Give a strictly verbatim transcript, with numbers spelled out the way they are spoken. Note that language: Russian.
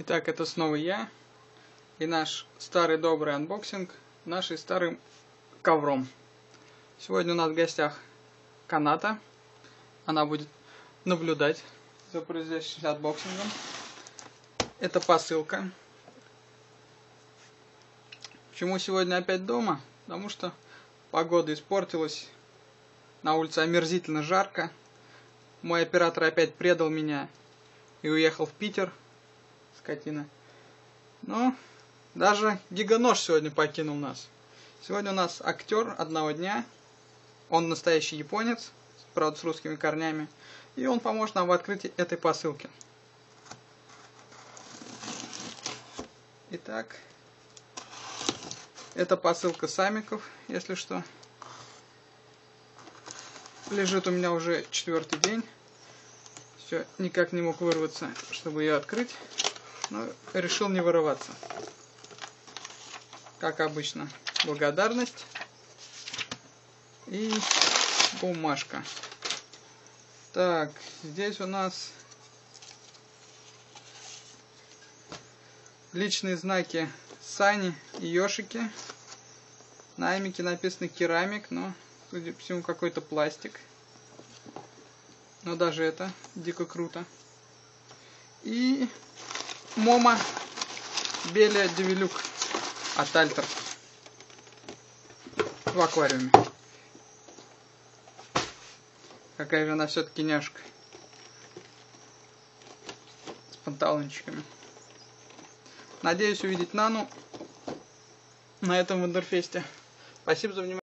Итак, это снова я и наш старый добрый анбоксинг нашей старым ковром. Сегодня у нас в гостях Каната. Она будет наблюдать за производящимся анбоксингом. Это посылка. Почему сегодня опять дома? Потому что погода испортилась. На улице омерзительно жарко. Мой оператор опять предал меня и уехал в Питер. Скотина. Но даже Гигонож сегодня покинул нас. Сегодня у нас актер одного дня. Он настоящий японец, правда с русскими корнями. И он поможет нам в открытии этой посылки. Итак, это посылка Самиков, если что. Лежит у меня уже четвертый день. Все, никак не мог вырваться, чтобы ее открыть. Но решил не вырываться. Как обычно, благодарность и бумажка. Так, здесь у нас личные знаки Сани и Йошики. На амике написано керамик, но, судя по всему, какой-то пластик. Но даже это дико круто. И Момо Белия Девилюк от Альтер в аквариуме. Какая же она все-таки няшка. С панталончиками. Надеюсь увидеть Нану на этом вандерфесте. Спасибо за внимание.